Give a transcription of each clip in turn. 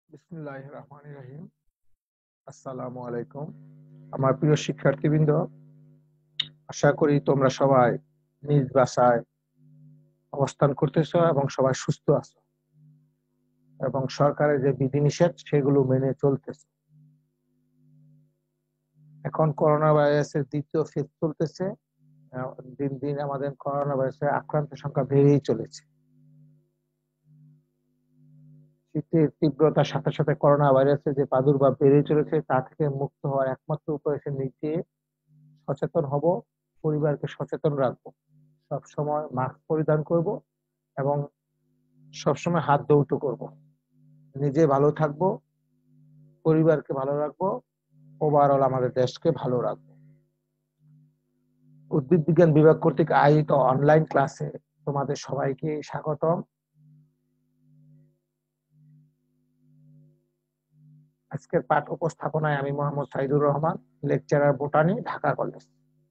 বিসমিল্লাহির রহমানির রহিম। আসসালামু আলাইকুম। আমার প্রিয় শিক্ষার্থীবৃন্দ, আশা করি তোমরা সবাই নিজ বাসায় অবস্থান করতেছো এবং সবাই সুস্থ আছো এবং সরকারের যে বিধিনিষেধ সেগুলো মেনে চলতেছে। এখন করোনা ভাইরাসের দ্বিতীয় ফেজ চলতেছে। দিন দিন আমাদের করোনা ভাইরাসের আক্রান্তের সংখ্যা বেড়েই চলেছে। শীতের তীব্রতার সাথে সাথে করোনা ভাইরাসের যে প্রাদুর্ভাব বেড়েই চলেছে, তা থেকে মুক্ত হওয়ার একমাত্র উপায় হচ্ছে নিজে সচেতন হব, পরিবারকে সচেতন রাখবো, সবসময় মাস্ক পরিধান করব এবং সবসময় হাত ধৌত করব। নিজে ভালো থাকবো, পরিবারকে ভালো রাখবো, ওভারঅল আমাদের দেশকে ভালো রাখবো। উদ্ভিদ বিজ্ঞান বিভাগ কর্তৃক আয়োজিত অনলাইন ক্লাসে তোমাদের সবাইকে স্বাগতম। আজকের পাঠ উপস্থাপনায় আমি Mohammad Saidur Rahman, lecturer botany, Dhaka college.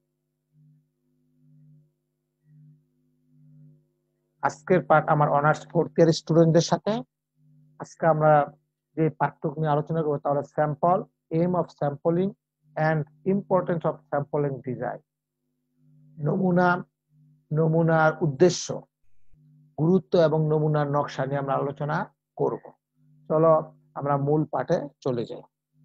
আজকের পাঠ আমার অনার্স ফোর্থ ইয়ার স্টুডেন্টদের সাথে। আজকে আমরা যে পাঠটুকু নিয়ে আলোচনা করবো তা হলো sample, aim of sampling and importance of sampling design. নমুনা, নমুনার উদ্দেশ্য, গুরুত্ব এবং নমুনার নকশা নিয়ে আমরা আলোচনা করব। চলো আমরা মূল পাঠে চলে যাই।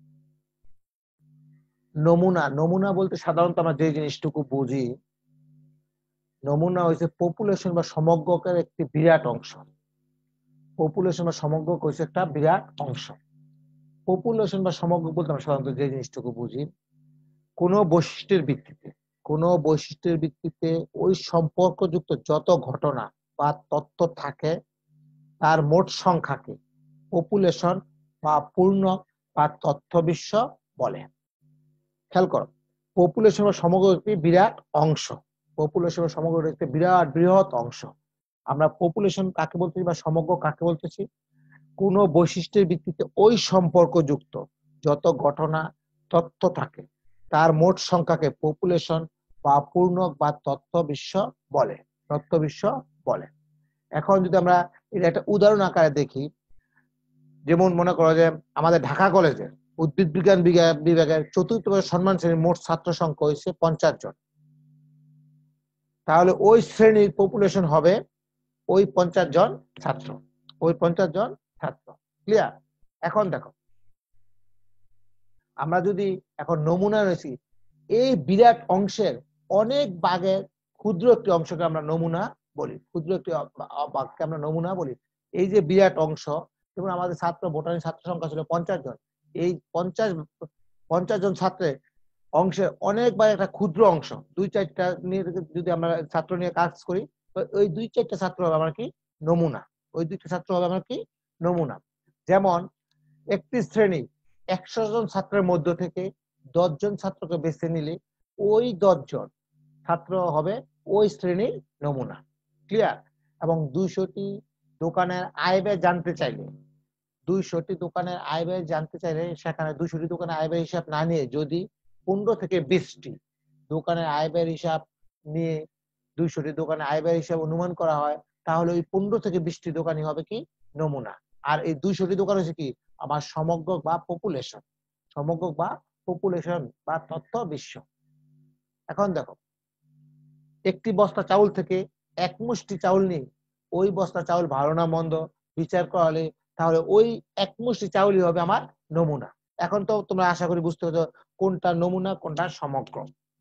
নমুনা, নমুনা বলতে সাধারণত আমরা যে জিনিসটুকু বুঝি, নমুনা হচ্ছে পপুলেশন বা সমগ্রকের একটি বিরাট অংশ। পপুলেশন বা সমগ্রক হচ্ছে একটা বিরাট অংশ। পপুলেশন বা সমগ্র বলতে আমরা সাধারণত যে জিনিসটুকু বুঝি, কোনো বৈশিষ্ট্যের ভিত্তিতে, কোনো বৈশিষ্ট্যের ভিত্তিতে ওই সম্পর্কযুক্ত যত ঘটনা বা তথ্য থাকে তার মোট সংখ্যাকে পপুলেশন বা পূর্ণ বা তথ্য বিশ্ব বলে। খেয়াল করো, পপুলেশন বা সমগ্র একটি বিরাট অংশ, পপুলেশন বা সমগ্র একটি বিরাট বৃহৎ অংশ। আমরা পপুলেশন কাকে বলতেছি বা সমগ্র কাকে বলতেছি? কোন বৈশিষ্ট্যের ভিত্তিতে ওই সম্পর্কযুক্ত যত ঘটনা তথ্য থাকে তার মোট সংখ্যাকে পপুলেশন বা পূর্ণ বা তথ্য বিশ্ব বলে, তথ্য বিশ্ব বলে। এখন যদি আমরা এটা একটা উদাহরণ আকারে দেখি, যেমন মনে করো যে আমাদের ঢাকা কলেজে উদ্ভিদ বিজ্ঞান বিভাগের চতুর্থ সম্মান শ্রেণীর মোট ছাত্র সংখ্যা হয়েছে 50 জন। তাহলে ওই শ্রেণীর পপুলেশন হবে ওই 50 জন ছাত্র, ওই 50 জন ছাত্র। ক্লিয়ার? এখন দেখো, আমরা যদি এখন নমুনা রয়েছি, এই বিরাট অংশের অনেক ভাগের ক্ষুদ্র একটি অংশকে আমরা নমুনা বলি, ক্ষুদ্র একটি ভাগকে আমরা নমুনা বলি। এই যে বিরাট অংশ, যেমন আমাদের ছাত্র বোটানি ছাত্র সংখ্যা ছিল 50 জন, এই 50 জন ছাত্রের অংশের অনেকবার একটা ক্ষুদ্র অংশ, 2-4টা নিয়ে যদি আমরা ছাত্র নিয়ে কাজ করি, ওই 2-4টা ছাত্র হবে আমার কি নমুনা, ওই 2টা ছাত্র হবে আমার কি নমুনা। যেমন একটি শ্রেণী 100 জন ছাত্রের মধ্য থেকে 10 জন ছাত্রকে বেছে নিলে ওই 10 জন ছাত্র হবে ওই শ্রেণীর নমুনা। ক্লিয়ার? এবং 200টি দোকানের আয় ব্যয় জানতে চাইলে, 200টি দোকানের আয় ব্যয় জানতে চাইলে সেখানে 200টি দোকানের আয় ব্যয় হিসাব না নিয়ে যদি 15 থেকে 20টি দোকানের আয় ব্যয়ের হিসাব নিয়ে 200টি দোকানের আয় ব্যয়ের হিসাব অনুমান করা হয়, তাহলে ওই 15 থেকে 20টি দোকানই হবে কি নমুনা। আর এই 200টি দোকান হচ্ছে কি আমার সমগ্র বা পপুলেশন, সমগ্র বা পপুলেশন বা তথ্য বিশ্ব। এখন দেখো, একটি বস্তা চাউল থেকে এক মুষ্টি চাউল নিয়ে ওই বস্তা চাউল ভালো না মন্দ বিচার করা হলে তাহলে ওই এক মুষ্টি চাউলই হবে আমার নমুনা। এখন তো তোমরা আশা করি বুঝতে পারছো কোনটা নমুনা কোনটা সমগ্র।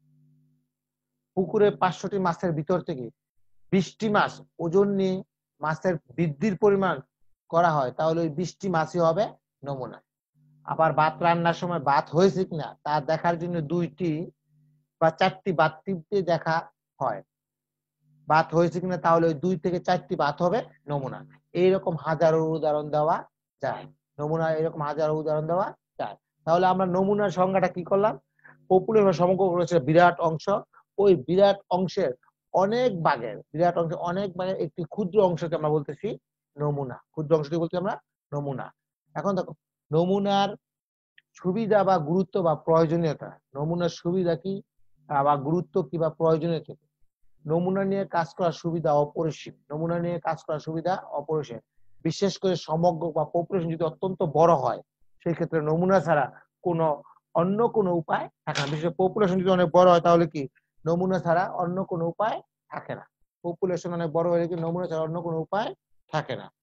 পুকুরে 500টি মাছের ভিতর থেকে 20টি মাছ ওজন নিয়ে মাছের বৃদ্ধির পরিমাণ করা হয়, তাহলে ওই 20টি মাছই হবে নমুনা। আবার ভাত রান্নার সময় ভাত হয়েছে কিনা তা দেখার জন্য 2টি বা 4টি ভাত টিপতে দেখা হয়, ভাত হয়েছে কিনা, তাহলে ওই 2 থেকে 4টি ভাত হবে নমুনা। এইরকম হাজারো উদাহরণ দেওয়া যায়, নমুনা এরকম হাজারো উদাহরণ দেওয়া যায়। তাহলে আমরা নমুনার সংজ্ঞাটা কি করলাম? পপুলেশন সমগ্র রয়েছে বিরাট অংশ, ওই বিরাট অংশের অনেক ভাগের, বিরাট অংশের অনেক ভাগের একটি ক্ষুদ্র অংশকে আমরা বলতেছি নমুনা, ক্ষুদ্র অংশটি বলতে আমরা নমুনা। এখন দেখো, নমুনার সুবিধা বা গুরুত্ব বা প্রয়োজনীয়তা, নমুনার সুবিধা কি বা গুরুত্ব কি বা প্রয়োজনীয়তা। নমুনা নিয়ে কাজ করার সুবিধা অপরিসীম, নমুনা নিয়ে কাজ করার সুবিধা অপরিসীম। বিশেষ করে সমগ্র বা পপুলেশন যদি অত্যন্ত বড় হয়, সেই ক্ষেত্রে নমুনা ছাড়া অন্য কোনো উপায় থাকে না। বিশেষ করে পপুলেশন যদি অনেক বড় হয় তাহলে কি নমুনা ছাড়া অন্য কোনো উপায় থাকে না। পপুলেশন অনেক বড় হলে কি নমুনা ছাড়া অন্য কোনো উপায় থাকে না।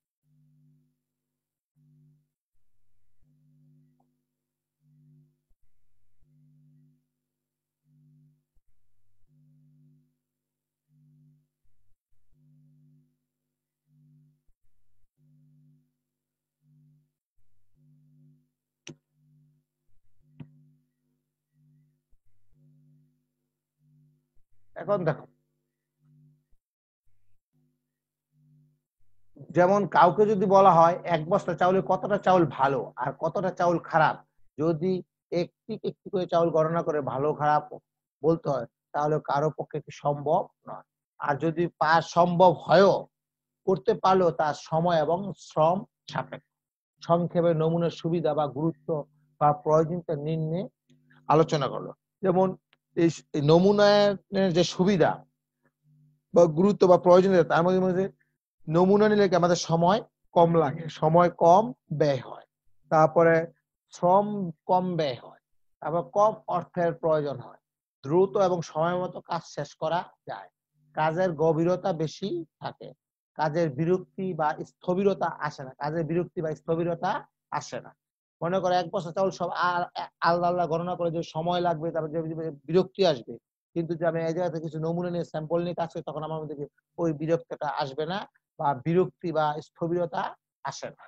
এখন দেখো, যেমন কাউকে যদি বলা হয় 1 বস্তা চাউলে কতটা চাউল ভালো আর কতটা চাউল খারাপ, যদি একটি একটি করে চাউল গণনা করে ভালো খারাপ বলতে হয়, তাহলে কারো পক্ষে কি সম্ভব নয়। আর যদি সম্ভব হয়ও, করতে পারলেও তার সময় এবং শ্রম সাপেক্ষ। সংক্ষেপে নমুনার সুবিধা বা গুরুত্ব বা প্রয়োজনীয়তা নির্ণয়ে আলোচনা করলো। যেমন এই নমুনার যে সুবিধা বা গুরুত্ব বা প্রয়োজনীয়তা, তার মধ্যে নমুনা নিলে কি আমাদের সময় কম লাগে, সময় কম ব্যয় হয়, তারপরে শ্রম কম ব্যয় হয়, তারপর কম অর্থের প্রয়োজন হয়, দ্রুত এবং সময় মতো কাজ শেষ করা যায়, কাজের গভীরতা বেশি থাকে, কাজের বিরক্তি বা স্থবিরতা আসে না, আসে না। মনে করো 1 বস্তা চাউল সব আলাদা আলাদা গণনা করে যে সময় লাগবে, তারপর বিরক্তি আসবে, কিন্তু যে আমি এই জায়গা থেকে কিছু নমুনা নিয়ে স্যাম্পল নিয়ে কাজ করি, তখন আমার মধ্যে ওই বিরক্তিটা আসবে না বা বিরক্তি বা স্থবিরতা আসে না।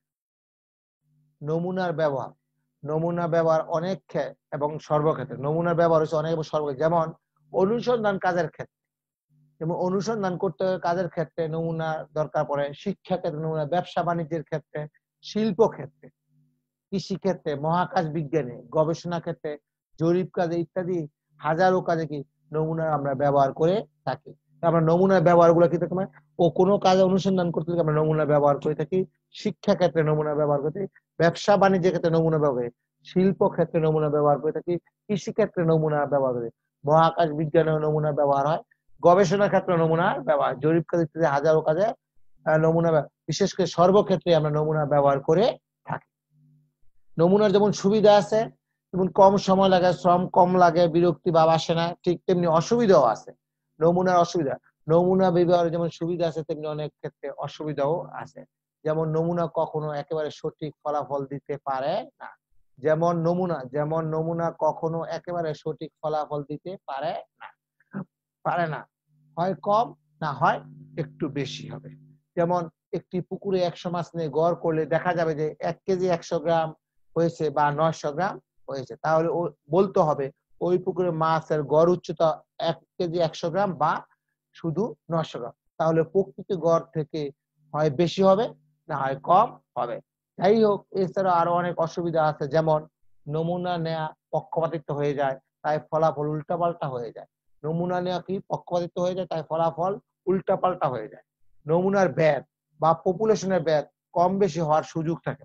নমুনার ব্যবহার অনেক এবং সর্বক্ষেত্রে। নমুনার ব্যবহার হচ্ছে অনেক সর্বক্ষেত্রে। যেমন অনুসন্ধান কাজের ক্ষেত্রে, যেমন অনুসন্ধান করতে কাজের ক্ষেত্রে নমুনা দরকার পড়ে, শিক্ষা ক্ষেত্রে নমুনা, ব্যবসা বাণিজ্যের ক্ষেত্রে, শিল্প ক্ষেত্রে, কৃষি ক্ষেত্রে, মহাকাশ বিজ্ঞানে, গবেষণা ক্ষেত্রে, জরিপ কাজে ইত্যাদি হাজারো কাজে কি নমুনা আমরা ব্যবহার করে থাকি। আমরা নমুনার ব্যবহার গুলো কি থাকবে, কোনো কাজে অনুসন্ধান করতে আমরা নমুনা ব্যবহার করে থাকি, শিক্ষা ক্ষেত্রে নমুনা ব্যবহার করে থাকি, ব্যবসা বাণিজ্যের ক্ষেত্রে নমুনা ব্যবহার করি, শিল্প ক্ষেত্রে নমুনা ব্যবহার করে থাকি, কৃষি ক্ষেত্রে নমুনা ব্যবহার করি, মহাকাশ বিজ্ঞানের নমুনা ব্যবহার হয়, গবেষণা ক্ষেত্রে নমুনা ব্যবহার, জরিপ কাজ ইত্যাদি হাজারো কাজে নমুনা, বিশেষ করে সর্বক্ষেত্রে আমরা নমুনা ব্যবহার করে থাকি। নমুনার যেমন সুবিধা আছে, যেমন কম সময় লাগে, শ্রম কম লাগে, বিরক্তি ভাব আসে না, ঠিক তেমনি অসুবিধাও আছে। নমুনার অসুবিধা, নমুনা ব্যবহারের যেমন সুবিধা আছে, তেমনি অনেক ক্ষেত্রে অসুবিধাও আছে। যেমন নমুনা কখনো একেবারে সঠিক ফলাফল দিতে পারে না। যেমন নমুনা কখনো একেবারে সঠিক ফলাফল দিতে পারে না, হয় কম, না হয় একটু বেশি হবে। যেমন একটি পুকুরে 100 মাছ নিয়ে গড় করলে দেখা যাবে যে 1 কেজি 100 গ্রাম হয়েছে বা 900 গ্রাম হয়েছে, তাহলে বলতে হবে ওই পুকুরে মাছের গড় উচ্চতা 1 কেজি 100 গ্রাম বা শুধু 900 গ্রাম। তাহলে প্রকৃত গড় থেকে হয় বেশি হবে, না হয় কম হবে। যাই হোক, এছাড়া আরো অনেক অসুবিধা আছে। যেমন নমুনা নেয়া পক্ষপাতিত্ব হয়ে যায়, তাই ফলাফল উল্টাপাল্টা হয়ে যায়। নমুনা নেওয়া কি পক্ষপাতিত্ব হয়ে যায়, তাই ফলাফল উল্টাপাল্টা হয়ে যায়। নমুনার ব্যাদ বা পপুলেশনের ব্যাদ কম বেশি হওয়ার সুযোগ থাকে।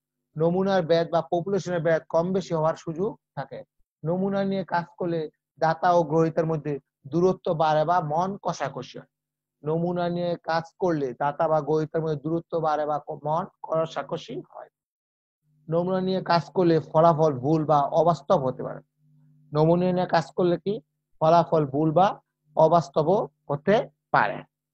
নমুনা নিয়ে কাজ করলে দাতা ও গ্রহীতার মধ্যে দূরত্ব বাড়ে বা মন কষাকষি হয়। নমুনা নিয়ে কাজ করলে দাতা বা গ্রহীতার মধ্যে দূরত্ব বাড়ে বা মন কষাকষি হয়। নমুনা নিয়ে কাজ করলে ফলাফল ভুল বা অবাস্তব হতে পারে। নমুনা নিয়ে কাজ করলে কি ফলাফল ভুল বা অবাস্তব হতে পারে।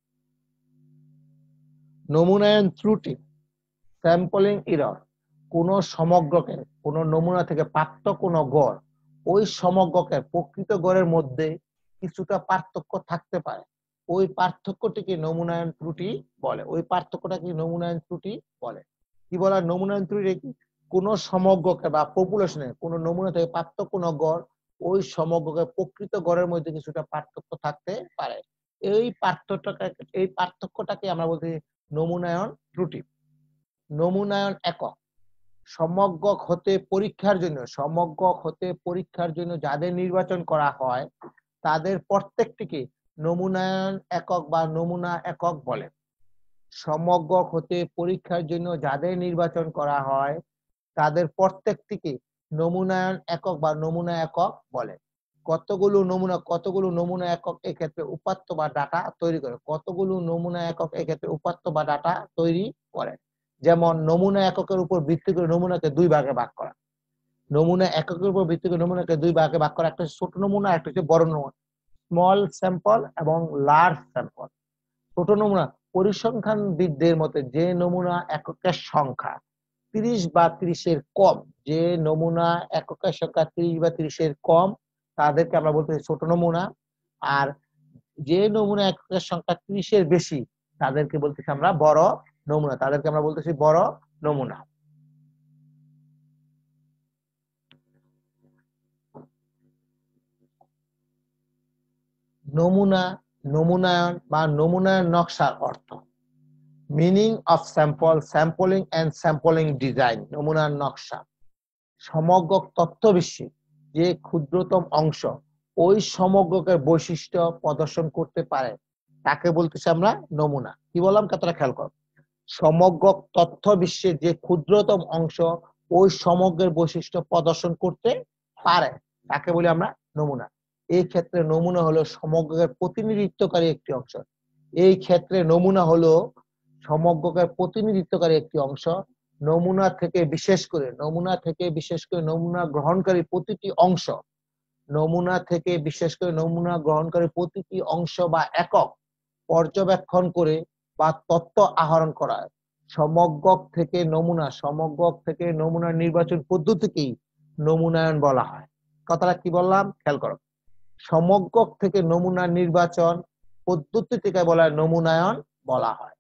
নমুনায়ন ত্রুটি, স্যাম্পলিং এরর, কোন সমগ্রকে কোন নমুনা থেকে প্রাপ্ত কোন গড় ওই সমগ্রকে প্রকৃত গড়ের মধ্যে কিছুটা পার্থক্য থাকতে পারে, ওই পার্থক্যটিকে নমুনায়ন ত্রুটি বলে। কি বলে নমুনায়ন ত্রুটি? কি কোন সমগ্রকে বা পপুলেশনে কোন নমুনা থেকে প্রাপ্ত কোন গড় ওই সমগ্রকে প্রকৃত গড়ের মধ্যে কিছুটা পার্থক্য থাকতে পারে, এই পার্থক্যটাকে আমরা বলতে নমুনায়ন ত্রুটি। নমুনায়ন একক, সমগ্র হতে পরীক্ষার জন্য যাদের নির্বাচন করা হয় তাদের প্রত্যেকটিকে নমুনায়ন একক বা নমুনা একক বলে। সমগ্র হতে পরীক্ষার জন্য যাদের নির্বাচন করা হয় তাদের প্রত্যেকটিকে নমুনায়ন একক বা নমুনা একক বলে। কতগুলো নমুনা একক এক্ষেত্রে উপাত্ত বা ডাটা তৈরি করে, কতগুলো নমুনা একক এক্ষেত্রে উপাত্ত বা ডাটা তৈরি করে। যেমন নমুনা এককের উপর ভিত্তি করে নমুনাকে দুই ভাগে ভাগ করা, নমুনা এককের উপর ভিত্তি করে নমুনাকে দুই ভাগে ভাগ করা, একটা ছোট নমুনা, একটা হচ্ছে বড় নমুনা, স্মল স্যাম্পল এবং লার্জ স্যাম্পল। ছোট নমুনা পরিসংখ্যানবিদদের মতে যে নমুনা এককের সংখ্যা 30 বা 30-এর কম, যে নমুনা এককের সংখ্যা 30 বা 30-এর কম তাদেরকে আমরা বলতেছি ছোট নমুনা, আর যে নমুনা এককের সংখ্যা 30-এর বেশি তাদেরকে বলতেছি আমরা বড় নমুনা, তাদেরকে আমরা বলতেছি বড় নমুনা। নমুনা, নমুনায়ন বা নমুনায়ন নকশার অর্থ, meaning of sample, sampling and sampling design. নমুনার নকশা সমগ্র তথ্য বিশ্বে যে ক্ষুদ্রতম অংশ ওই সমগ্রকের বৈশিষ্ট্য প্রদর্শন করতে পারে তাকে বলতেছি আমরা নমুনা। কি বললাম কতটা খেয়াল কর, সমগ্র তথ্য বিশ্বে যে ক্ষুদ্রতম অংশ ওই সমগ্রের বৈশিষ্ট্য প্রদর্শন করতে পারে তাকে বলি আমরা নমুনা। এই ক্ষেত্রে নমুনা হলো সমগ্রের প্রতিনিধিত্বকারী একটি অংশ, এই ক্ষেত্রে নমুনা হলো সমগ্রকের প্রতিনিধিত্বকারী একটি অংশ। নমুনা থেকে বিশেষ করে নমুনা গ্রহণকারী প্রতিটি অংশ, নমুনা থেকে বিশেষ করে নমুনা গ্রহণকারী প্রতিটি অংশ বা একক পর্যবেক্ষণ করে বা তথ্য আহরণ করা। সমগ্রক থেকে নমুনা নির্বাচন পদ্ধতিকেই নমুনায়ন বলা হয়। কথাটা কি বললাম খেয়াল করো, সমগ্রক থেকে নমুনা নির্বাচন পদ্ধতিকে বলা হয় নমুনায়ন বলা হয়।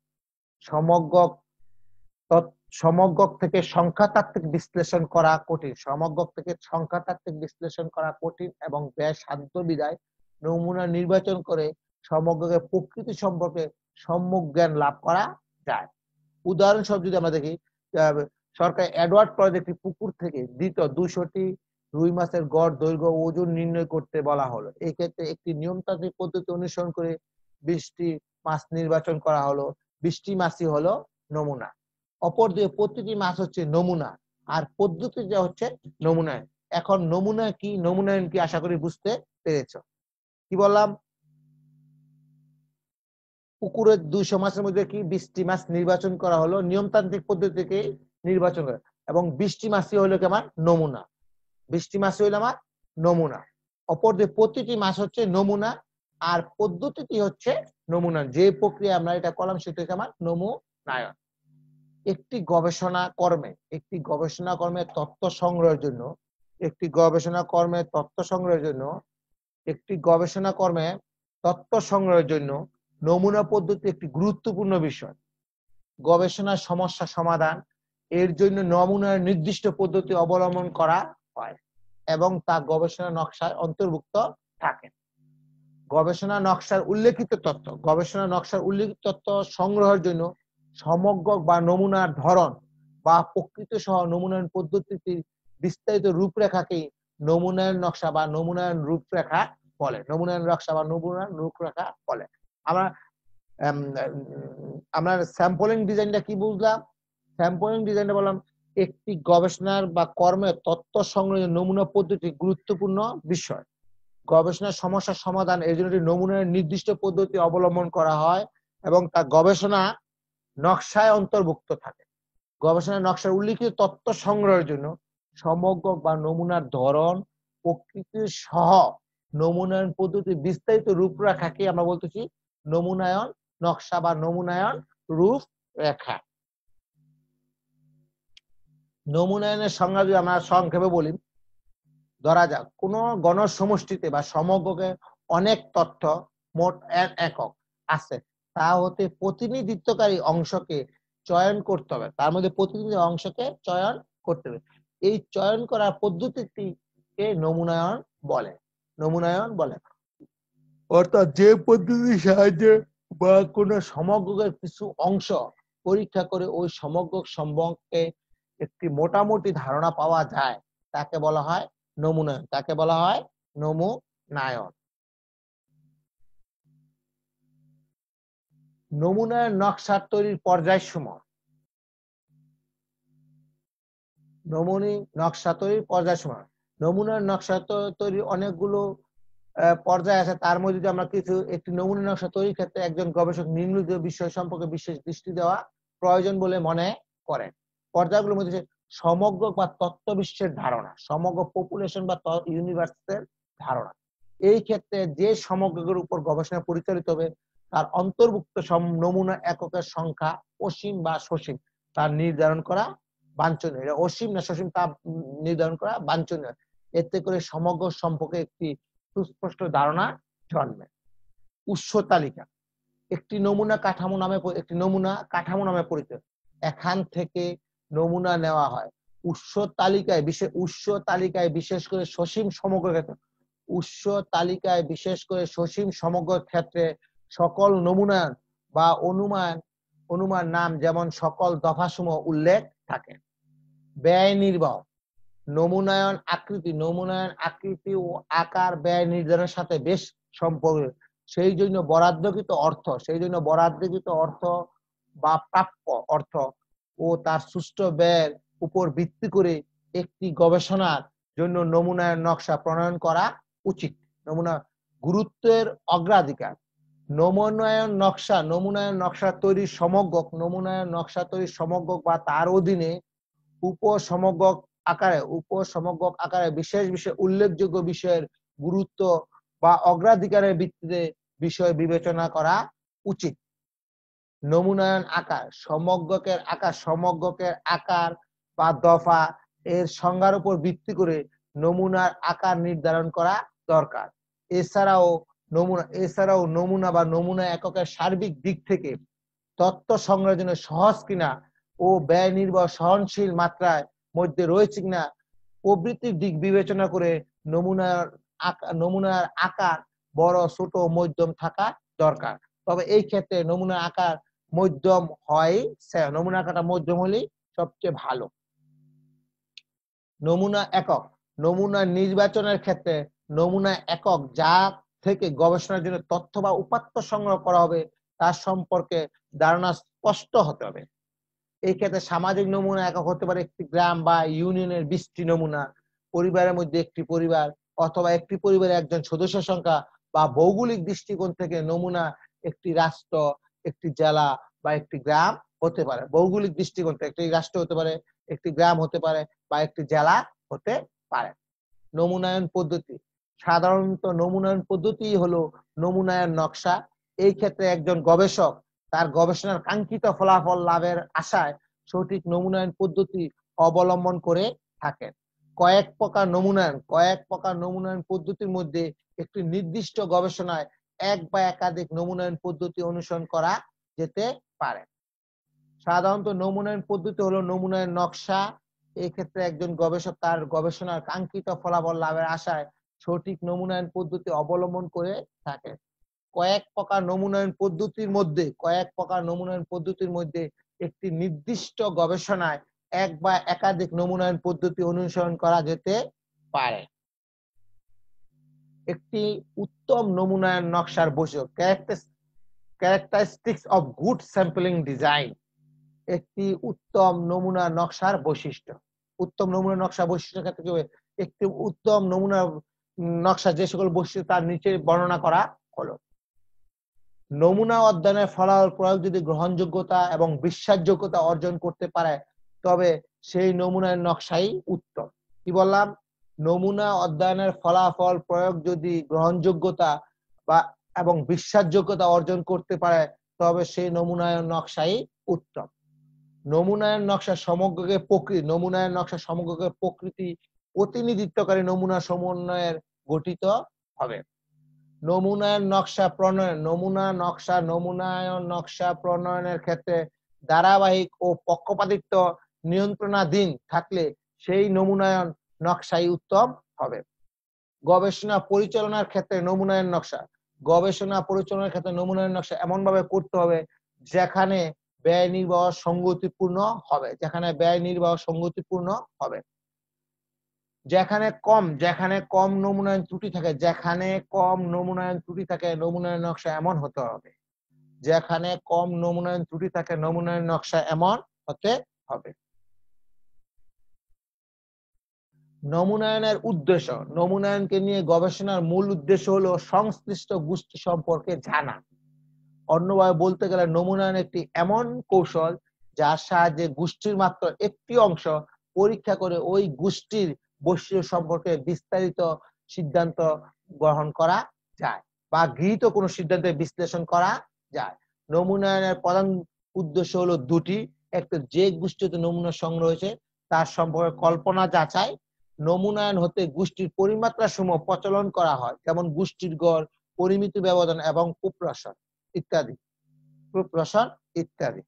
সমগ্রক থেকে সংখ্যাতাত্ত্বিক বিশ্লেষণ করা কঠিন, সমগ্রক থেকে সংখ্যাতাত্ত্বিক বিশ্লেষণ করা কঠিন এবং ব্যয় সাধ্য বিধায় নমুনা নির্বাচন করে সমগ্রকের প্রকৃতি সম্পর্কে সম্যক জ্ঞান লাভ করা যায়। উদাহরণস্বরূপ যদি আমরা দেখি, সরকার এডওয়ার্ড প্রজেক্ট পুকুর থেকে দিত 200টি রুই মাছের গড় দৈর্ঘ্য ওজন নির্ণয় করতে বলা হলো। এই ক্ষেত্রে একটি নিয়মতান্ত্রিক পদ্ধতি অনুসরণ করে 20টি মাছ নির্বাচন করা হলো, 20টি মাছই হলো নমুনা। অপরদিকে প্রতিটি মাছ হচ্ছে নমুনা আর পদ্ধতিটা হচ্ছে নমুনায়ন। এখন নমুনা কি, নমুনায়ন কি আশা করি বুঝতে পেরেছো। কি বললাম, পুকুরের 200 মাছের মধ্যে কি 20টি মাছ নির্বাচন করা হলো নিয়মতান্ত্রিক পদ্ধতি থেকে নির্বাচন করে, এবং 20টি মাছই হলো আমার নমুনা, 20টি মাছই হলো আমার নমুনা। অপরদিকে প্রতিটি মাছ হচ্ছে নমুনা আর পদ্ধতিটি হচ্ছে নমুনা, যে প্রক্রিয়া আমরা এটা করলাম সেটা হচ্ছে আমার নমুনায়ন। একটি গবেষণা কর্মে তথ্য সংগ্রহের জন্য নমুনা পদ্ধতি একটি গুরুত্বপূর্ণ বিষয়। গবেষণার সমস্যা সমাধান এর জন্য নমুনার নির্দিষ্ট পদ্ধতি অবলম্বন করা হয় এবং তা গবেষণা নকশায় অন্তর্ভুক্ত থাকে। গবেষণা নকশার উল্লেখিত তথ্য সংগ্রহের জন্য সমগ্র বা নমুনার ধরন বা প্রকৃত সহ নমুনায়ন পদ্ধতির বিস্তারিত রূপরেখাকে নমুনায়ন নকশা বা নমুনায়ন রূপরেখা বলে। আমরা স্যাম্পলিং ডিজাইনটা কি বুঝলাম, স্যাম্পলিং ডিজাইনটা বললাম একটি গবেষণার বা কর্মের তথ্য সংগ্রহের নমুনা পদ্ধতি গুরুত্বপূর্ণ বিষয়। গবেষণার সমস্যা সমাধান এর জন্য নমুনার নির্দিষ্ট পদ্ধতি অবলম্বন করা হয় এবং তা গবেষণা নকশায় অন্তর্ভুক্ত থাকে। গবেষণা নকশার উল্লিখিত তথ্য সংগ্রহের জন্য সমগ্র বা নমুনার ধরন প্রকৃতি সহ নমুনায়ন পদ্ধতি বিস্তারিত রূপরেখাকে আমরা বলতেছি নমুনায়ন নকশা বা নমুনায়ন রূপরেখা। নমুনায়নের সংজ্ঞা যদি আমরা সংক্ষেপে বলি, ধরা যাক কোন গণসমষ্টিতে বা সমগ্রকে অনেক তথ্য মোট একক আছে, তা হতে প্রতিনিধিত্বকারী অংশকে চয়ন করতে হবে, তার মধ্যে প্রতিনিধি অংশকে চয়ন করতে হবে। এই চয়ন করার পদ্ধতিটিকে নমুনায়ন বলে। অর্থাৎ যে পদ্ধতির সাহায্যে বা কোন সমগ্রের কিছু অংশ পরীক্ষা করে ওই সমগ্র সম্পর্কে একটি মোটামুটি ধারণা পাওয়া যায় তাকে বলা হয় নমুনায়ন। নমুনার নকশা তৈরির পর্যায়সমূহ। নমুনার নকশা তৈরির অনেকগুলো পর্যায়ে আছে, তার মধ্যে যদি আমরা কিছু একটি নমুনা নকশা তৈরির ক্ষেত্রে একজন গবেষক নিম্নলিখিত বিষয় সম্পর্কে বিশেষ দৃষ্টি দেওয়া প্রয়োজন বলে মনে করেন। পর্যায়গুলোর মধ্যে সমগ্র বা তত্ত্ব বিশ্বের ধারণা, সমগ্র পপুলেশন বা ইউনিভার্সের ধারণা। এই ক্ষেত্রে যে সমগ্রের উপর গবেষণা পরিচালিত হবে তার অন্তর্ভুক্ত নমুনা এককের সংখ্যা অসীম বা সসীম তা নির্ধারণ করা বাঞ্ছনীয়। এটা অসীম না সসীম তা নির্ধারণ করা বাঞ্ছনীয়। এতে করে সমগ্র সম্পর্কে একটি সুস্পষ্ট ধারণা জন্মে। উৎস তালিকা একটি নমুনা কাঠামো নামে পরিচিত। এখান থেকে নমুনা নেওয়া হয়। উৎস তালিকায় বিশেষ করে সসীম সমগ্র ক্ষেত্রে সকল নমুনায়ন বা অনুমান নাম যেমন সকল দফাসমূহ উল্লেখ থাকে। ব্যয় নির্বাহ নমুনায়ন আকৃতি ও আকার ব্যয় নির্ধারণের সাথে বেশ সম্পর্কিত। সেই জন্য বরাদ্দকৃত অর্থ বা প্রাপ্য অর্থ ও তার সুষ্ঠু ব্যয়ের উপর ভিত্তি করে একটি গবেষণার জন্য নমুনায়ন নকশা প্রণয়ন করা উচিত। গুরুত্বের অগ্রাধিকার নমুনায়ন নকশা তৈরির সমগ্রক বা তার অধীনে উপসমগ্রক আকারে বিশেষ উল্লেখযোগ্য বিষয়ের গুরুত্ব বা অগ্রাধিকারের ভিত্তিতে বিষয় বিবেচনা করা উচিত। নমুনায়ন আকার সমগ্রকের আকার বা দফা এর সংজ্ঞার উপর ভিত্তি করে নমুনার আকার নির্ধারণ করা দরকার। এছাড়াও নমুনা এককের সার্বিক দিক থেকে তথ্য সংগ্রহের জন্য সহজ কিনা ও ব্যয় নির্ভর সহনশীল মাত্রায় মধ্যে রয়েছে কিনা প্রভৃতির দিক বিবেচনা করে নমুনার আকার বড়, ছোট, মধ্যম থাকা দরকার। তবে এই ক্ষেত্রে নমুনার আকার মধ্যম নমুনা আকারটা মধ্যম হলেই সবচেয়ে ভালো। নমুনা একক নমুনা নির্বাচনের ক্ষেত্রে নমুনা একক যা থেকে গবেষণার জন্য তথ্য বা উপাত্ত সংগ্রহ করা হবে তার সম্পর্কে ধারণা স্পষ্ট হতে হবে। এই ক্ষেত্রে সামাজিক নমুনা একক হতে পারে একটি গ্রাম বা ইউনিয়নের 20টি নমুনা, পরিবারের মধ্যে একটি পরিবার অথবা একটি পরিবারের একজন সদস্য সংখ্যা, বা ভৌগোলিক দৃষ্টিকোণ থেকে নমুনা একটি রাষ্ট্র, একটি জেলা বা একটি গ্রাম হতে পারে। ভৌগোলিক দৃষ্টিকোণ থেকে একটি রাষ্ট্র হতে পারে, একটি গ্রাম হতে পারে বা একটি জেলা হতে পারে। নমুনায়ন পদ্ধতি সাধারণত নমুনায়ন পদ্ধতি হলো নমুনায়ন নকশা। এই ক্ষেত্রে একজন গবেষক তার গবেষণার কাঙ্ক্ষিত ফলাফল লাভের আশায় সঠিক নমুনায়ন পদ্ধতি অবলম্বন করে থাকেন। কয়েক প্রকার নমুনায়ন পদ্ধতির মধ্যে একটি নির্দিষ্ট গবেষণায় এক বা একাধিক নমুনায়ন পদ্ধতি অনুসরণ করা যেতে পারে। সাধারণত নমুনায়ন পদ্ধতি হলো নমুনায়ন নকশা। এই ক্ষেত্রে একজন গবেষক তার গবেষণার কাঙ্ক্ষিত ফলাফল লাভের আশায় সঠিক নমুনায়ন পদ্ধতি অবলম্বন করে থাকে। কয়েক প্রকার নমুনায়ন পদ্ধতির মধ্যে একটি নির্দিষ্ট গবেষণায় এক বা একাধিক নমুনায়ন পদ্ধতি অনুসরণ করা যেতে পারে। একটি উত্তম নমুনায়ন নকশার বৈশিষ্ট্য characteristics of good sampling design. একটি উত্তম নমুনা নকশার বৈশিষ্ট্য। উত্তম নমুনা নকশা বৈশিষ্ট্যের ক্ষেত্রে একটি উত্তম নমুনা নকশা যে সকল বৈশিষ্ট্য তার নিচে বর্ণনা করা হলো। নমুনা অধ্যয়নের ফলাফল প্রয়োগ যদি গ্রহণযোগ্যতা এবং বিশ্বাসযোগ্যতা অর্জন করতে পারে তবে সেই নমুনার নকশাই উত্তম। কি বললাম? নমুনা অধ্যয়নের ফলাফল প্রয়োগ যদি গ্রহণযোগ্যতা এবং বিশ্বাসযোগ্যতা অর্জন করতে পারে তবে সেই নমুনায়ন নকশাই উত্তম। নমুনায়ন নকশা সমগ্রকে প্রকৃতি প্রতিনিধিত্বকারী নমুনা সমন্বয়ের গঠিত হবে। নমুনায়ন নকশা প্রণয়নের ক্ষেত্রে ধারাবাহিক ও পক্ষপাতিত্ব নিয়ন্ত্রণাধীন থাকলে সেই নমুনায়ন নকশাই উত্তম হবে। গবেষণা পরিচালনার ক্ষেত্রে নমুনায়ন নকশা এমন ভাবে করতে হবে যেখানে ব্যয় নির্বাহ সঙ্গতিপূর্ণ হবে। যেখানে কম নমুনায়ন ত্রুটি থাকে নমুনায়ন নকশা এমন হতে হবে। যেখানে কম নমুনায়ন ত্রুটি থাকে নমুনায়ন নকশা এমন হতে হবে। নমুনায়নের উদ্দেশ্য, নমুনায়নকে নিয়ে গবেষণার মূল উদ্দেশ্য হলো সংশ্লিষ্ট গোষ্ঠী সম্পর্কে জানা। অন্যভাবে বলতে গেলে নমুনায়ন একটি এমন কৌশল যার সাহায্যে গোষ্ঠীর মাত্র একটি অংশ পরীক্ষা করে ওই গোষ্ঠীর বৈশিষ্ট্য সম্পর্কে বিস্তারিত সিদ্ধান্ত গ্রহণ করা যায় বা গৃহীত কোনো সিদ্ধান্তে বিশ্লেষণ করা যায়। নমুনায়নের প্রধান উদ্দেশ্য হলো দুটি। একটা, যে গোষ্ঠীতে নমুনা সংগ্রহ হয়েছে তার সম্পর্কে কল্পনা যাচাই। নমুনায়ন হতে গোষ্ঠীর পরিমাত্রা সমূহ প্রচলন করা হয়, যেমন গোষ্ঠীর গড়, পরিমিত ব্যবধান এবং প্রপ্রসার ইত্যাদি। প্রপ্রসার ইত্যাদি।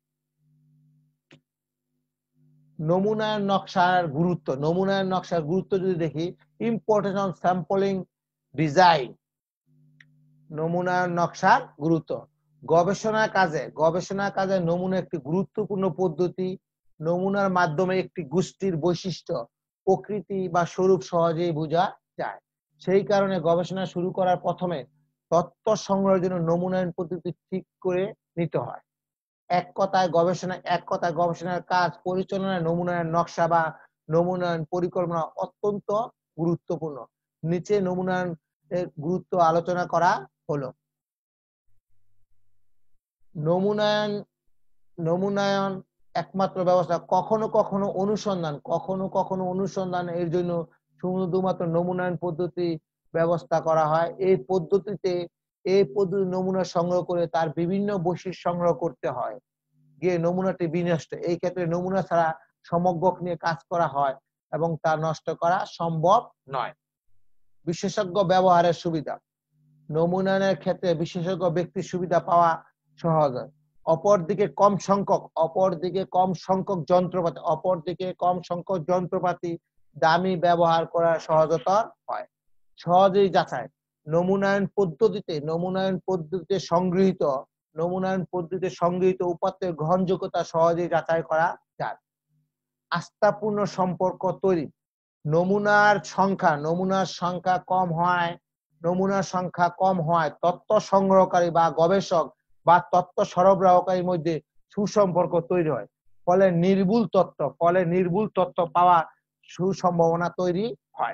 নমুনায়ন নকশার গুরুত্ব, নমুনায়ন নকশার গুরুত্ব যদি দেখি, ইম্পর্টেন্স অন স্যাম্পলিং ডিজাইন। নমুনায়ন নকশার গুরুত্ব, গবেষণা কাজে নমুনা একটি গুরুত্বপূর্ণ পদ্ধতি। নমুনার মাধ্যমে একটি গোষ্ঠীর বৈশিষ্ট্য, প্রকৃতি বা স্বরূপ সহজেই বোঝা যায়। সেই কারণে গবেষণা শুরু করার প্রথমে তথ্য সংগ্রহের জন্য নমুনায়ন পদ্ধতি ঠিক করে নিতে হয়। এক কথায় গবেষণার কাজ পরিচালনায় নমুনায়ন নকশা বা নমুনায়ন পরিকল্পনা অত্যন্ত গুরুত্বপূর্ণ। নিচে নমুনায়ন এর গুরুত্ব আলোচনা করা হলো। নমুনায়ন একমাত্র ব্যবস্থা, কখনো কখনো অনুসন্ধান এর জন্য শুধুমাত্র নমুনায়ন পদ্ধতি ব্যবস্থা করা হয়। এই পদ্ধতি নমুনা সংগ্রহ করে তার বিভিন্ন বৈশিষ্ট্য সংগ্রহ করতে হয়, গিয়ে নমুনাটি বিনষ্ট। এই ক্ষেত্রে নমুনা ছাড়া সমগ্র নিয়ে কাজ করা হয় এবং তা নষ্ট করা সম্ভব নয়। বিশেষজ্ঞ ব্যবহারের সুবিধা, নমুনায়নের ক্ষেত্রে বিশেষজ্ঞ ব্যক্তির সুবিধা পাওয়া সহজ হয়। অপরদিকে কম সংখ্যক যন্ত্রপাতি দামি ব্যবহার করা সহজতর হয়। সহজেই যাচাই, নমুনায়ন পদ্ধতিতে সংগৃহীত উপাত্তের গ্রহণযোগ্যতা সহজেই যাচাই করা যায়। আস্থাপূর্ণ সম্পর্ক তৈরি, নমুনার সংখ্যা কম হয় তথ্য সংগ্রহকারী বা গবেষক বা তথ্য সরবরাহকারীর মধ্যে সুসম্পর্ক তৈরি হয়। ফলে নির্ভুল তথ্য পাওয়া সুসম্ভাবনা তৈরি হয়।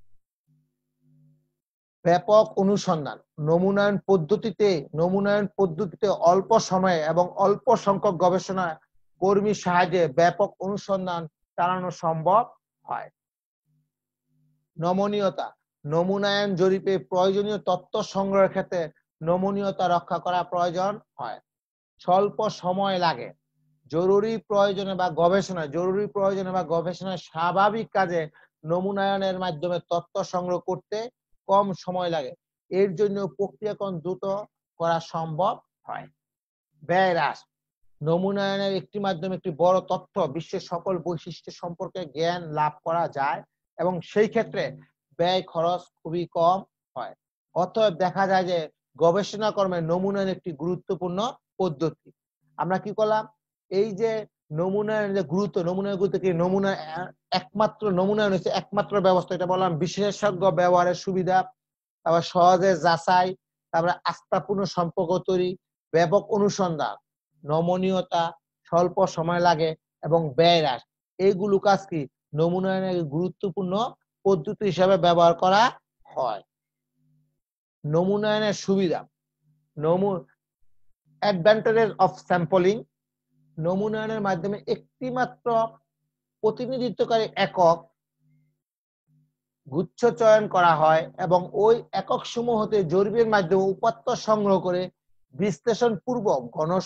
ব্যাপক অনুসন্ধান, নমুনায়ন পদ্ধতিতে অল্প সময়ে এবং অল্প সংখ্যক গবেষণা কর্মীর সাহায্যে ব্যাপক অনুসন্ধান চালানো সম্ভব হয়। নমনীয়তা, নমুনায়ন জরিপে প্রয়োজনীয় তথ্য সংগ্রহের ক্ষেত্রে নমনীয়তা রক্ষা করা প্রয়োজন হয়। স্বল্প সময় লাগে, জরুরি প্রয়োজনে বা গবেষণায় স্বাভাবিক কাজে নমুনায়নের মাধ্যমে তথ্য সংগ্রহ করতে কম সময় লাগে। এর জন্য প্রক্রিয়াকরণ দ্রুত করা সম্ভব হয়। ব্যয় হ্রাস, নমুনায়নের মাধ্যমে একটি বড় তথ্য বিশ্বের সকল বৈশিষ্ট্য সম্পর্কে জ্ঞান লাভ করা যায় এবং সেই ক্ষেত্রে ব্যয় খরচ খুবই কম হয়। অতএব দেখা যায় যে গবেষণা কর্মে নমুনায়ন একটি গুরুত্বপূর্ণ পদ্ধতি। আমরা কি করলাম, এই যে নমুনায়নের গুরুত্ব কি, নমুনায়ন হচ্ছে একমাত্র ব্যবস্থা, এটা বললাম। বিশেষজ্ঞ ব্যবহারের সুবিধা, তারপর সহজে যাচাই, তারপরে আস্থাপূর্ণ সম্পর্ক তৈরি, ব্যাপক অনুসন্ধান, নমনীয়তা, স্বল্প সময় লাগে এবং ব্যয় হ্রাস। এইগুলো কাজ কি নমুনায়নের গুরুত্বপূর্ণ পদ্ধতি হিসাবে ব্যবহার করা হয়। নমুনায়নের সুবিধা, অ্যাডভান্টেজেস অফ স্যাম্পলিং, নমুনায়নের মাধ্যমে একটি মাত্র প্রতিনিধিত্বকারী একক গুচ্ছ চয়ন করা হয় এবং ওই একক সমূহ হতে জরিপের মাধ্যমে উপাত্ত সংগ্রহ করে বিশ্লেষণ পূর্বক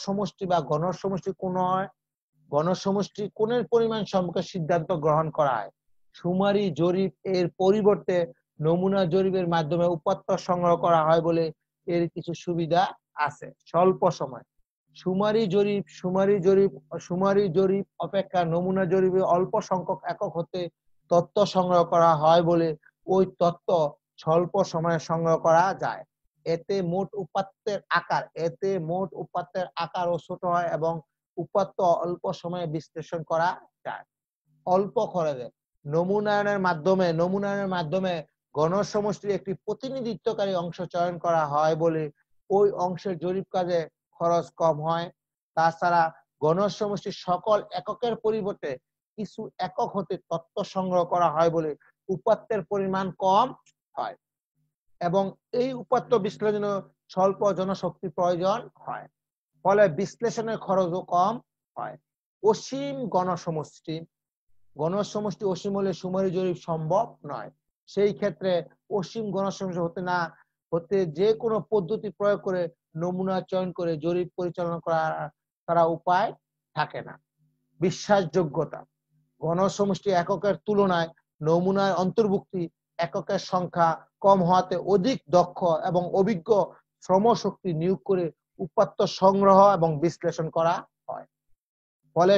গণসমষ্টি কোণের পরিমাণ সম্পর্কে সিদ্ধান্ত গ্রহণ করা হয়। সুমারি জরিপ এর পরিবর্তে নমুনা জরিপের মাধ্যমে উপাত্ত সংগ্রহ করা হয় বলে এর কিছু সুবিধা আছে। স্বল্প সময়, সুমারি জরিপ অপেক্ষা নমুনা জরিপে অল্প সংখ্যক একক হতে তথ্য সংগ্রহ করা হয় বলে ওই তথ্য স্বল্প সময়ে সংগ্রহ করা যায়। এতে মোট উপাত্তের আকারও ছোট হয় এবং উপাত্ত অল্প সময়ে বিশ্লেষণ করা যায়। অল্প খরচে, নমুনায়নের মাধ্যমে গণসমষ্টির একটি প্রতিনিধিত্বকারী অংশ চয়ন করা হয় বলে ওই অংশের জরিপ কাজে খরচ কম হয়। তাছাড়া গণসমষ্টির সকল এককের পরিবর্তে কিছু একক হতে তথ্য সংগ্রহ করা হয় বলে উপাত্তের পরিমাণ কম হয় এবং এই উপাত্ত বিশ্লেষণের জন্য স্বল্প জনশক্তি প্রয়োজন হয়, ফলে বিশ্লেষণের খরচও কম হয়। অসীম গণসমষ্টি অসীম হলে সুমারি জরিপ সম্ভব নয়। সেই ক্ষেত্রে অসীম গণসমষ্টি হতে যে কোনো পদ্ধতি প্রয়োগ করে নমুনা চয়ন করে জরিপ পরিচালনা করা উপায় থাকে না। বিশ্বাসযোগ্যতা গণসমষ্টি এককের তুলনায় নমুনার অন্তর্ভুক্তি এককের সংখ্যা কম হওয়াতে অধিক দক্ষ এবং অভিজ্ঞ শ্রমশক্তি নিয়োগ করে উপাত্ত সংগ্রহ এবং বিশ্লেষণ করা হয়। ফলে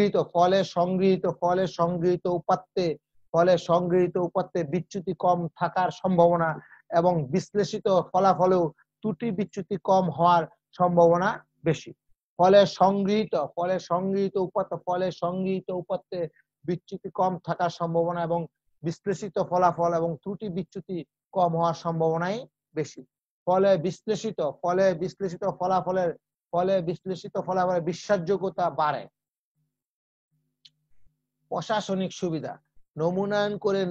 সংগৃহীত উপাত্তে বিচ্যুতি কম থাকার সম্ভাবনা এবং বিশ্লেষিত ফলাফলেও ত্রুটি বিচ্যুতি কম হওয়ার সম্ভাবনা বেশি। ফলে সংগৃহীত উপাত্তে বিচ্যুতি কম থাকার সম্ভাবনা এবং বিশ্লেষিত ফলাফল এবং ত্রুটি বিচ্যুতি কম হওয়ার সম্ভাবনাই বেশি। ফলে বিশ্লেষিত ফলাফলের বিশ্বাসযোগ্যতা বাড়ে। প্রশাসনিক সুবিধা নমুনায়ন করে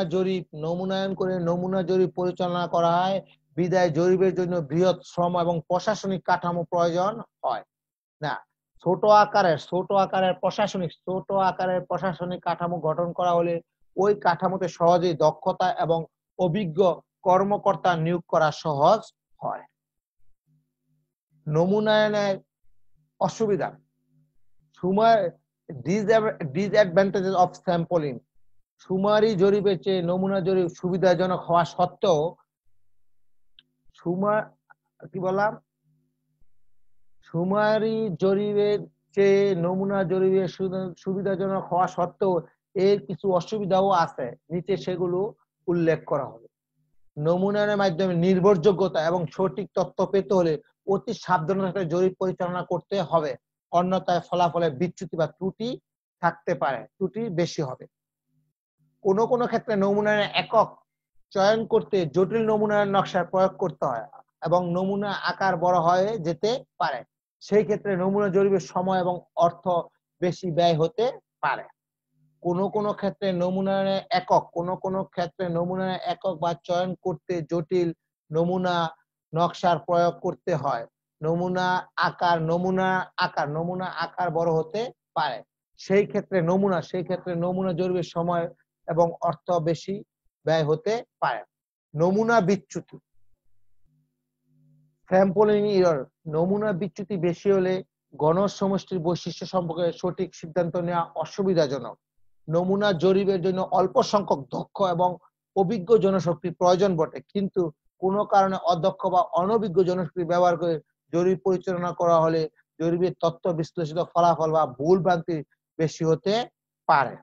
নমুনা জরিপ পরিচালনা করা হয় বিধায় জরিপের জন্য বৃহৎ শ্রম এবং প্রশাসনিক কাঠামো প্রয়োজন হয় না। ছোট আকারের প্রশাসনিক কাঠামো গঠন করা হলে ওই কাঠামোতে সহজেই দক্ষতা এবং অভিজ্ঞ কর্মকর্তা নিয়োগ করা সহজ হয়। নমুনায়নের অসুবিধা ডিসঅ্যাডভান্টেজেস অফ স্যাম্পলিং সুমারি জরিপের চেয়ে নমুনা জরিপ সুবিধাজনক হওয়া সত্ত্বেও সুমারি জরিপের চেয়ে নমুনা জরিপের সুবিধাজনক হওয়া সত্ত্বেও এর কিছু অসুবিধাও আছে, নিচে সেগুলো উল্লেখ করা হবে। নমুনার মাধ্যমে নির্ভরযোগ্যতা এবং সঠিক তথ্য পেতে হলে অতি সাবধানতার সাথে জরিপ পরিচালনা করতে হবে, অন্যথায় ফলাফলে বিচ্যুতি বা ত্রুটি থাকতে পারে, ত্রুটি বেশি হবে। কোন ক্ষেত্রে নমুনার একক চয়ন করতে জটিল নমুনার নকশার প্রয়োগ করতে হয় এবং নমুনা আকার বড় হয়ে যেতে পারে, সেই ক্ষেত্রে নমুনা জরিপের সময় এবং অর্থ বেশি ব্যয় হতে পারে। কোন ক্ষেত্রে নমুনার একক বা চয়ন করতে জটিল নমুনা নকশার প্রয়োগ করতে হয়, নমুনা আকার বড় হতে পারে, সেই ক্ষেত্রে নমুনা জরিপের সময় এবং অর্থ বেশি ব্যয় হতে পারে। নমুনা বিচ্যুতি স্যাম্পলিং এরর নমুনা বিচ্যুতি বেশি হলে গণসমষ্টির বৈশিষ্ট্য সম্পর্কে সঠিক সিদ্ধান্ত নেওয়া অসুবিধাজনক। নমুনা জরিপের জন্য অল্প সংখ্যক দক্ষ এবং অভিজ্ঞ জনশক্তি প্রয়োজন বটে, কিন্তু কোনো কারণে অদক্ষ বা অনভিজ্ঞ জনশক্তি ব্যবহার করে জরিপ পরিচালনা করা হলে জরিপের তথ্য বিশ্লেষিত ফলাফল বা ভুল ভ্রান্তি বেশি হতে পারে।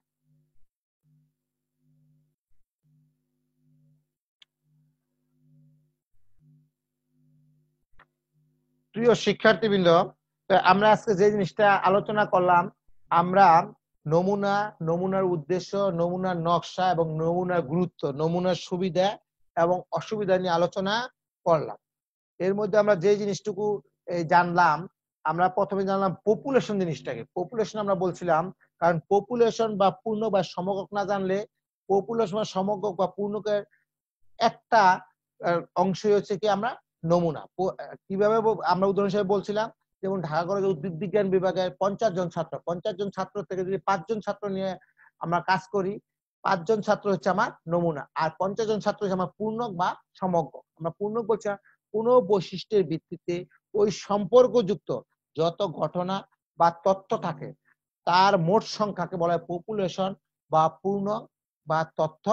প্রিয় শিক্ষার্থীবৃন্দ, আমরা আজকে যে জিনিসটা আলোচনা করলাম, আমরা নমুনার উদ্দেশ্য, নমুনার নকশা এবং নমুনার গুরুত্ব, নমুনার সুবিধা এবং অসুবিধা নিয়ে আলোচনা করলাম। এর মধ্যে আমরা যে জিনিসটুকু জানলাম, আমরা প্রথমে জানলাম পপুলেশন জিনিসটাকে। পপুলেশন আমরা বলছিলাম, কারণ পপুলেশন বা পূর্ণ বা সমগ্র না জানলে, পপুলেশন বা সমগ্র বা পূর্ণকের একটা অংশই হচ্ছে কি আমরা নমুনা। কিভাবে আমরা উদাহরণ হিসেবে বলছিলাম, যেমন ঢাকা কলেজের উদ্ভিদ বিজ্ঞান বিভাগের 50 জন ছাত্র থেকে যদি 5 জন ছাত্র নিয়ে আমরা কাজ করি, 5 জন ছাত্র হচ্ছে আমার নমুনা, আর 50 জন ছাত্র হচ্ছে আমার পূর্ণক বা সমগ্র। আমরা পূর্ণক বলছিলাম কোন বৈশিষ্ট্যের ভিত্তিতে ওই সম্পর্কযুক্ত যত ঘটনা বা তথ্য থাকে তার মোট সংখ্যাকে বলা হয় পপুলেশন বা পূর্ণ বা তথ্য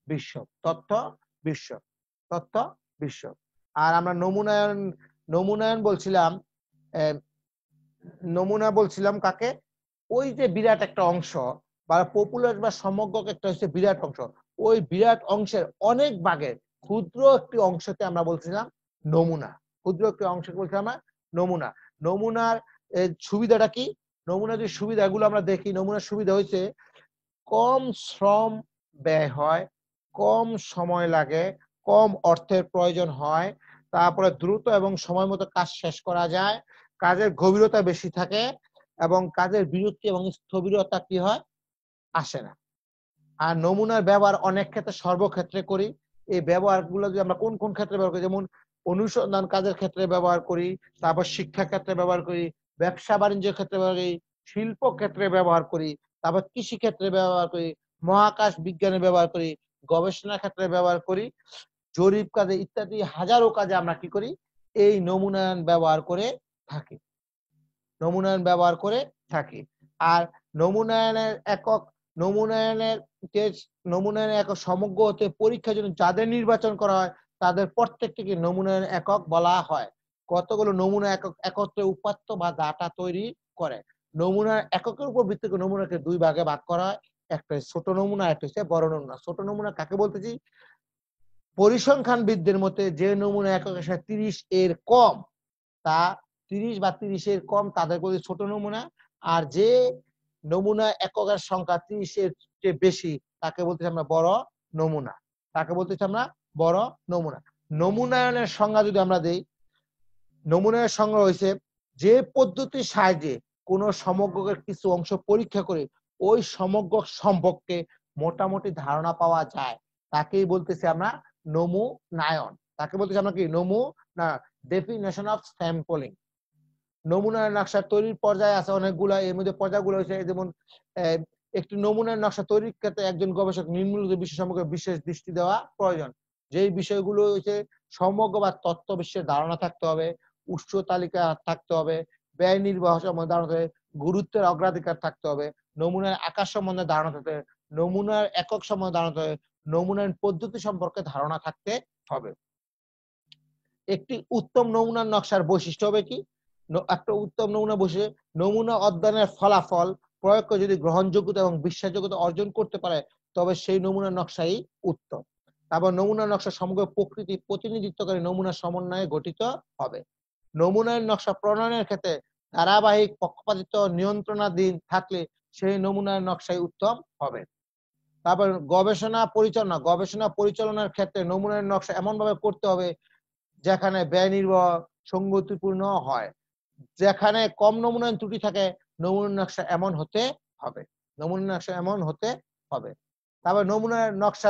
বিশ্ব। আর আমরা নমুনায়ন বলছিলাম কাকে? ওই যে বিরাট একটা অংশ বা পপুলার বা সমগ্র একটা হচ্ছে বিরাট অংশ, ওই বিরাট অংশের অনেক ভাগের ক্ষুদ্র একটি অংশকে আমরা বলছিলাম নমুনা। নমুনার সুবিধাটা কি? নমুনার যে সুবিধাগুলো আমরা দেখি, নমুনার সুবিধা হচ্ছে কম শ্রম ব্যয় হয়, কম সময় লাগে, কম অর্থের প্রয়োজন হয়, তারপরে দ্রুত এবং সময় মতো কাজ শেষ করা যায়, কাজের গভীরতা বেশি থাকে এবং কাজের বিরক্তি এবং স্থবিরতা কি হয়? আসে না। আর নমুনার ব্যবহার অনেক ক্ষেত্রে সর্বক্ষেত্রে করি। এই ব্যবহারগুলো যদি আমরা কোন কোন ক্ষেত্রে ব্যবহার করি, যেমন অনুসন্ধান কাজের ক্ষেত্রে ব্যবহার করি, তারপর শিক্ষা ক্ষেত্রে ব্যবহার করি, ব্যবসা বাণিজ্যের ক্ষেত্রে ব্যবহার করি, শিল্প ক্ষেত্রে ব্যবহার করি, তারপর কৃষি ক্ষেত্রে ব্যবহার করি, মহাকাশ বিজ্ঞানে ব্যবহার করি, গবেষণা ক্ষেত্রে ব্যবহার করি, জরিপ কাজে ইত্যাদি হাজারো কাজে আমরা কি করি, এই নমুনায়ন ব্যবহার করে থাকি। নমুনায়ন ব্যবহার করে থাকি। আর নমুনায়নের একক নমুনায়নের যে নমুনায়নের একক সমগ্র হতে পরীক্ষার জন্য যাদের নির্বাচন করা হয় তাদের প্রত্যেকটিকে নমুনায়ন একক বলা হয়। কতগুলো নমুনা একক একত্রে উপাত্ত বা ডাটা তৈরি করে। নমুনার এককের উপর ভিত্তি করে নমুনাকে দুই ভাগে ভাগ করা হয়, একটা ছোট নমুনা, একটা হচ্ছে বড় নমুনা। ছোট নমুনা কাকে বলতেছি? পরিসংখ্যানবিদদের মতে যে নমুনা এককের সাথে 30 এর কম, তা 30 বা 30 এর কম তাদের বলি ছোট নমুনা। আর যে নমুনা এককের সংখ্যা 30 এর চেয়ে বেশি তাকে বলতেছি আমরা বড় নমুনা। তাকে বলতেছি আমরা বড় নমুনা। নমুনায়নের সংজ্ঞা যদি আমরা দেই, নমুনায়নের সংজ্ঞা হয়েছে যে পদ্ধতির সাহায্যে কোনো সমগ্রের কিছু অংশ পরীক্ষা করে ওই সমগ্র সম্পর্কে মোটামুটি ধারণা পাওয়া যায় তাকেই বলতেছি আমরা নমুনায়ন। তাকে বলতেছি আমরা কি? নমুনা, ডেফিনেশন অফ স্যাম্পলিং। নমুনার নকশা তৈরির পর্যায়ে আছে অনেকগুলা, এর মধ্যে পর্যায়গুলো হচ্ছে যেমন একটি নমুনার নকশা তৈরির ক্ষেত্রে একজন গবেষক নিম্নলিখিত বিষয় সম্পর্কে বিশেষ দৃষ্টি দেওয়া প্রয়োজন। যেই বিষয়গুলো হচ্ছে সমগ্র বা তত্ত্ব বিশ্বের ধারণা থাকতে হবে, উৎস তালিকা থাকতে হবে, ব্যয় নির্বাহ সম্বন্ধে ধারণা থাকতে হবে, গুরুত্বের অগ্রাধিকার থাকতে হবে, নমুনার আকার সম্বন্ধে ধারণা থাকতে হবে, নমুনার একক সম্বন্ধে ধারণা থাকতে হবে, নমুনার পদ্ধতি সম্পর্কে ধারণা থাকতে হবে। একটি উত্তম নমুনার নকশার বৈশিষ্ট্য হবে কি? একটা উত্তম নমুনা বসে নমুনা অধ্যয়নের ফলাফল প্রয়োগ করে যদি গ্রহণযোগ্যতা এবং বিশ্বাসযোগ্যতা অর্জন করতে পারে তবে সেই নমুনার নকশাই উত্তম। তারপর নমুনা নকশা সমগ্র প্রকৃতি প্রতিনিধিত্বকারী নমুনা সমন্বয়ে গঠিত হবে। নমুনার নকশা প্রণয়নের ক্ষেত্রে ধারাবাহিক পক্ষপাতিত্ব নিয়ন্ত্রণাধীন থাকলে সেই নমুনার নকশাই উত্তম হবে। তারপর গবেষণা পরিচালনার ক্ষেত্রে নমুনার নকশা এমন ভাবে করতে হবে যেখানে ব্যয় নির্বাহ সঙ্গতিপূর্ণ হয়। যেখানে কম নমুনায়ন ত্রুটি থাকে নমুনার নকশা এমন হতে হবে। নমুনার নকশা এমন হতে হবে। তারপর নমুনার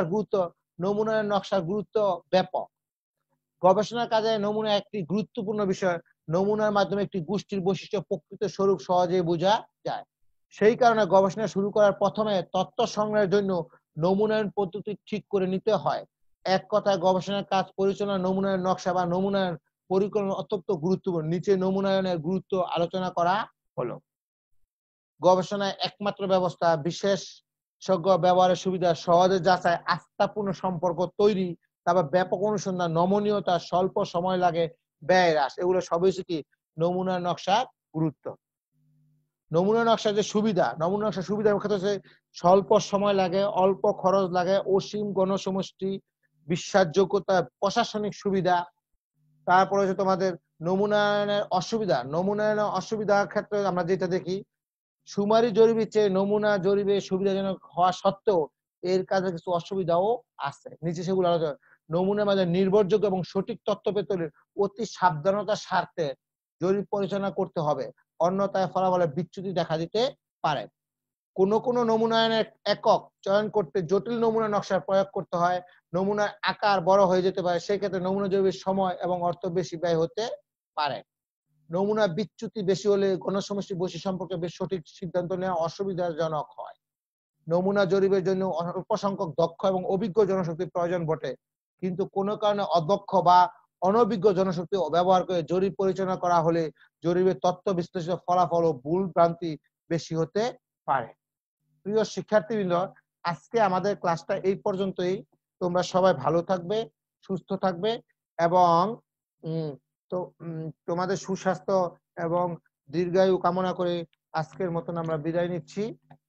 নকশার গুরুত্ব ব্যাপক। গবেষণার কাজে নমুনা একটি গুরুত্বপূর্ণ বিষয়। নমুনার মাধ্যমে একটি গোষ্ঠীর বৈশিষ্ট্য প্রকৃত স্বরূপ সহজেই বোঝা যায়। সেই কারণে গবেষণা শুরু করার প্রথমে তথ্য সংগ্রহের জন্য নমুনায়ন পদ্ধতি ঠিক করে নিতে হয়। এক কথায় গবেষণার কাজ পরিচালনা নমুনায়ন নকশা বা নমুনায়ন পরিকল্পনা অত্যন্ত গুরুত্বপূর্ণ। নিচে নমুনায়নের গুরুত্ব আলোচনা করা হলো। গবেষণায় একমাত্র ব্যবস্থা বিশেষজ্ঞ ব্যবহারের সুবিধা, সহজে যাচাই, আস্থাপূর্ণ সম্পর্ক তৈরি, তারপর ব্যাপক অনুসন্ধান, নমনীয়তা, স্বল্প সময় লাগে, ব্যয় হ্রাস, এগুলো সবই কি নমুনা নকশার গুরুত্ব। নমুনা নকশার যে সুবিধা, নমুনা নকশার সুবিধার ক্ষেত্রে হচ্ছে স্বল্প সময় লাগে, অল্প খরচ লাগে, অসীম গণসমষ্টি, বিশ্বাসযোগ্যতা, প্রশাসনিক সুবিধা। তারপরে হচ্ছে তোমাদের নমুনায়নের অসুবিধা। নমুনায়নের অসুবিধার ক্ষেত্রে আমরা যেটা দেখি, সুমারি জরিপের চেয়ে নমুনা জরিপে সুবিধাজনক হওয়া সত্ত্বেও এর কাজে কিছু অসুবিধাও আছে। নিচে সেগুলো আলোচনা। নমুনার মাঝে নির্ভরযোগ্য এবং সঠিক তথ্য পেতে হলে অতি সাবধানতার স্বার্থে জরিপ পরিচালনা করতে হবে, অন্যথায় ফলাফলে বিচ্যুতি দেখা দিতে পারে। কোন নমুনায়নের একক চয়ন করতে জটিল নমুনা নকশার প্রয়োগ করতে হয়, নমুনার আকার বড় হয়ে যেতে পারে, সেক্ষেত্রে নমুনা জরিপের সময় এবং অর্থ বেশি ব্যয় হতে পারে। নমুনা বিচ্যুতি বেশি হলে গণসমষ্টি বৈশিষ্ট্য সম্পর্কে বেশ সঠিক সিদ্ধান্ত নেওয়া অসুবিধাজনক হয়। নমুনা জরিপের জন্য অল্প সংখ্যক দক্ষ এবং অভিজ্ঞ জনশক্তির প্রয়োজন বটে, কিন্তু কোনো কারণে অদক্ষ বা অনভিজ্ঞ জনশক্তি ব্যবহার করে জরিপ পরিচালনা করা হলে জরিপের তথ্য বিশ্লেষণ ফলাফল ও ভুল ভ্রান্তি বেশি হতে পারে। প্রিয় শিক্ষার্থীবৃন্দ, আজকে আমাদের ক্লাসটা এই পর্যন্তই। তোমরা সবাই ভালো থাকবে, সুস্থ থাকবে এবং তোমাদের সুস্বাস্থ্য এবং দীর্ঘায়ু কামনা করে আজকের মতন আমরা বিদায় নিচ্ছি।